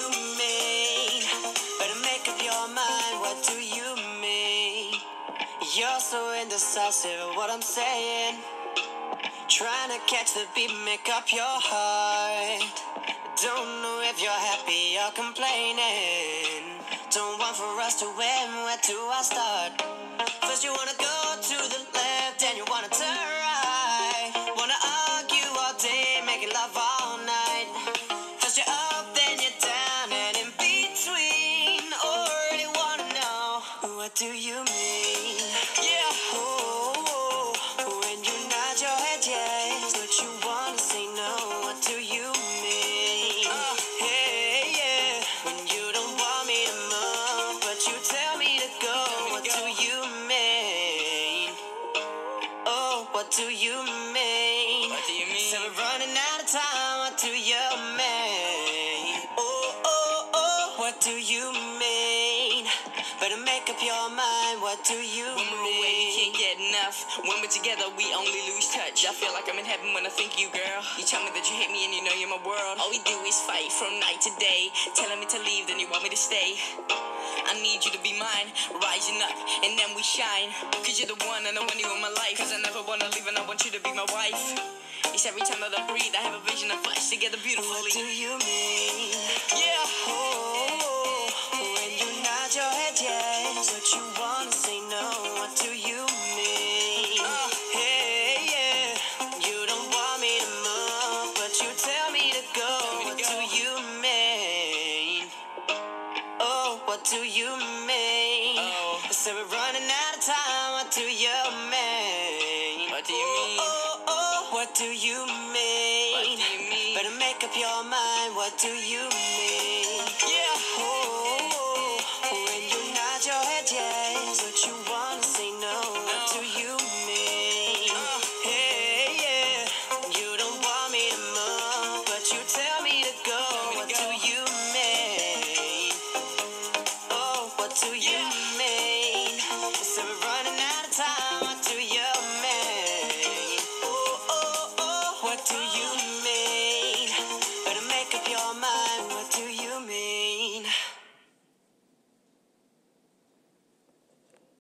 you mean? Better make up your mind, what do you mean? You're so indecisive, what I'm saying. Trying to catch the beat, make up your heart. Don't know if you're happy or complaining. Don't want for us to win, where do I start? First you wanna go to the left and you wanna turn right. Wanna argue all day, making love all night. First you're up, then you're down, and in between. Already wanna know, what do you mean? Yeah. Oh, when you nod your head yes, but you wanna say no, what do you mean? Hey, yeah. When you don't want me to move, but you tell me to go, what do you mean? Oh, what do you mean? What do you mean? So we're running out of time, what do you mean? Oh, oh, oh, what do you mean? Better make up your mind, what do you When we're away, you mean? can't get enough. When we're together, we only lose touch. I feel like I'm in heaven when I think you, girl. You tell me that you hate me and you know you're my world. All we do is fight from night to day. Telling me to leave, then you want me to stay. I need you to be mine, rising up, and then we shine. Cause you're the one and I want you in my life. Cause I never wanna leave and I want you to be my wife. It's every time that I breathe, I have a vision of us together What beautifully. do you mean? Yeah. Oh, when you nod your head yes, but you wanna say no, what do you mean? Hey, yeah. You don't want me to move, but you tell me to go, what do you mean? Oh, what do you mean? Oh. So we're running out of time, what do you mean? What do you mean? Oh, oh, what do you mean? What do you mean? Better make up your mind, what do you mean? Yeah. Oh, when you nod your head yes, but you wanna say no, what do you mean? Hey, yeah. You don't want me to move, but you tell me to go, what do you mean? Oh, what do you mean? So we're running out of time, what do you mean? Oh, oh, oh, what do you